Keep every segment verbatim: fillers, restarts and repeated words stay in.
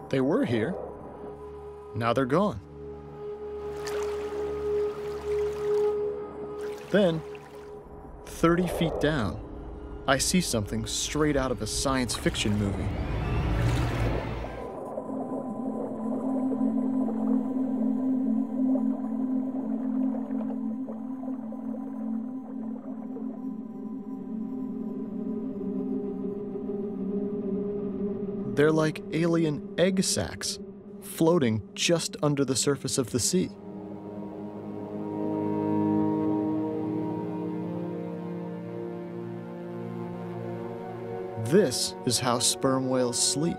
They were here. Now they're gone. Then, thirty feet down, I see something straight out of a science fiction movie. They're like alien egg sacs floating just under the surface of the sea. This is how sperm whales sleep.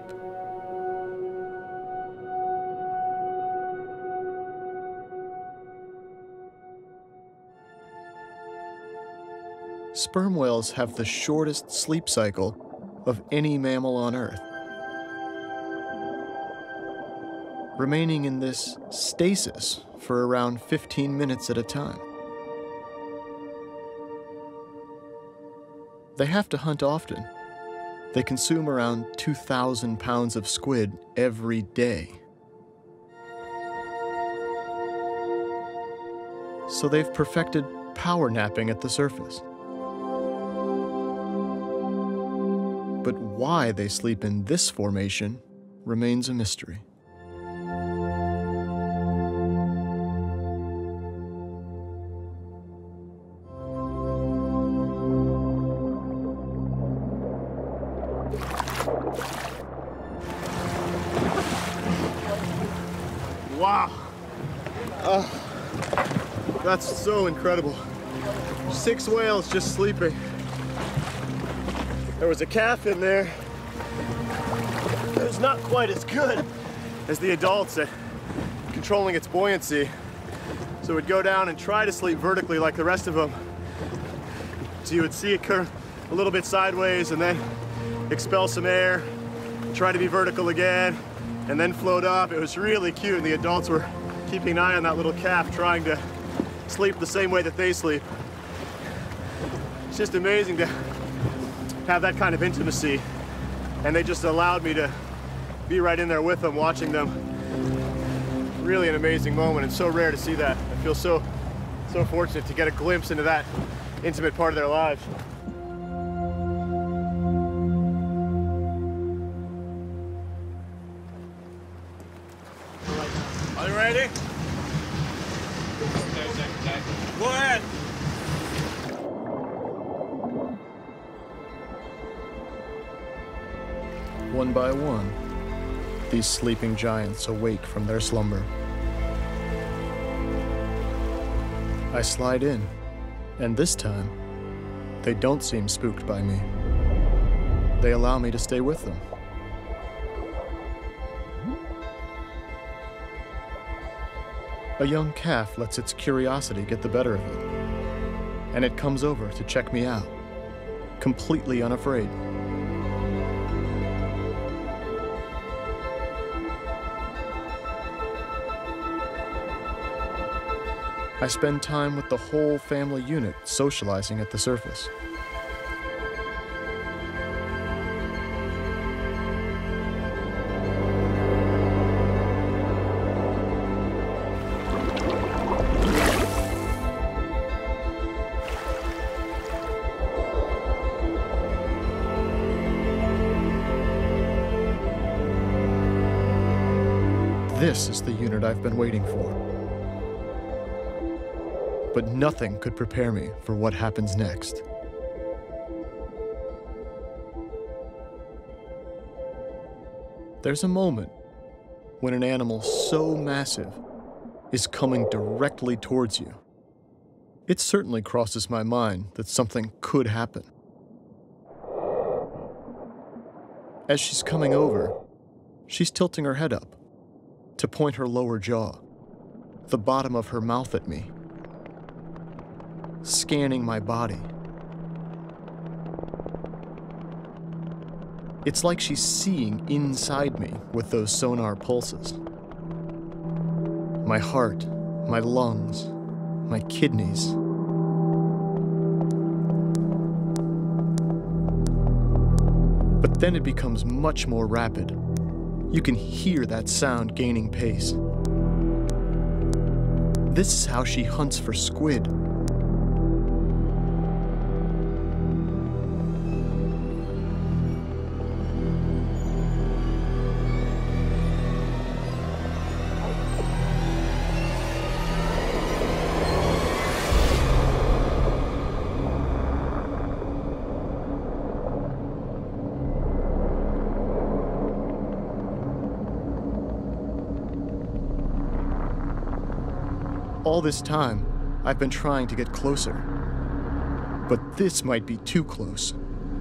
Sperm whales have the shortest sleep cycle of any mammal on Earth, remaining in this stasis for around fifteen minutes at a time. They have to hunt often. They consume around two thousand pounds of squid every day. So they've perfected power napping at the surface. But why they sleep in this formation remains a mystery. Wow. Oh, that's so incredible. Six whales just sleeping. There was a calf in there. It was not quite as good as the adults at controlling its buoyancy. So it would go down and try to sleep vertically like the rest of them. So you would see it curve a little bit sideways and then expel some air, try to be vertical again, and then float up. It was really cute, and the adults were keeping an eye on that little calf, trying to sleep the same way that they sleep. It's just amazing to have that kind of intimacy, and they just allowed me to be right in there with them, watching them. Really an amazing moment, and so rare to see that. I feel so, so fortunate to get a glimpse into that intimate part of their lives. Are you ready? Go ahead. One by one, these sleeping giants awake from their slumber. I slide in, and this time, they don't seem spooked by me. They allow me to stay with them. A young calf lets its curiosity get the better of it, and it comes over to check me out, completely unafraid. I spend time with the whole family unit socializing at the surface. This is the unit I've been waiting for. But nothing could prepare me for what happens next. There's a moment when an animal so massive is coming directly towards you. It certainly crosses my mind that something could happen. As she's coming over, she's tilting her head up to point her lower jaw, the bottom of her mouth at me, scanning my body. It's like she's seeing inside me with those sonar pulses. My heart, my lungs, my kidneys. But then it becomes much more rapid, You can hear that sound gaining pace. This is how she hunts for squid. All this time, I've been trying to get closer. But this might be too close.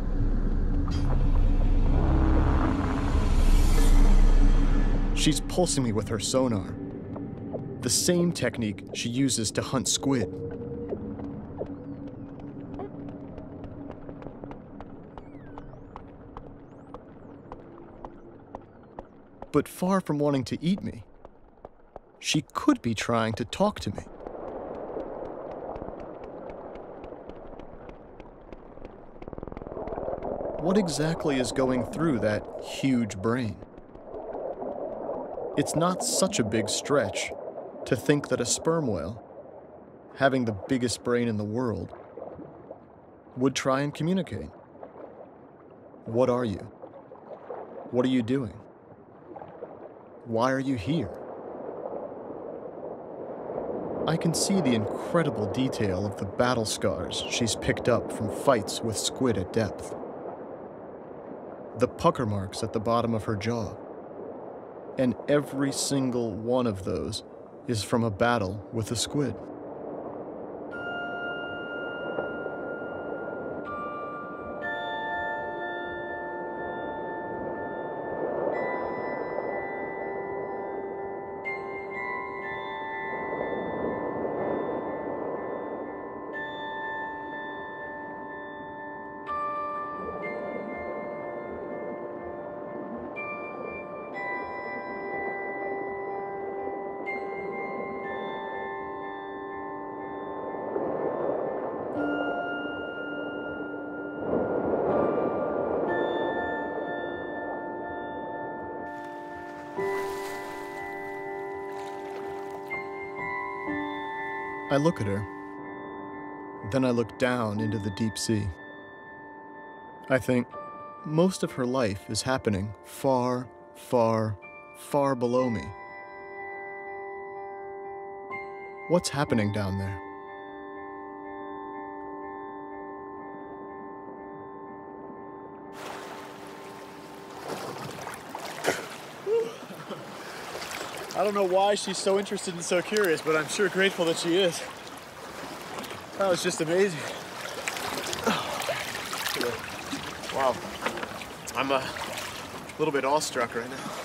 She's pulsing me with her sonar. The same technique she uses to hunt squid. But far from wanting to eat me, she could be trying to talk to me. What exactly is going through that huge brain? It's not such a big stretch to think that a sperm whale, having the biggest brain in the world, would try and communicate. What are you? What are you doing? Why are you here? I can see the incredible detail of the battle scars she's picked up from fights with squid at depth. The pucker marks at the bottom of her jaw. And every single one of those is from a battle with a squid. I look at her, then I look down into the deep sea. I think most of her life is happening far, far, far below me. What's happening down there? I don't know why she's so interested and so curious, but I'm sure grateful that she is. That was just amazing. Wow. I'm a little bit awestruck right now.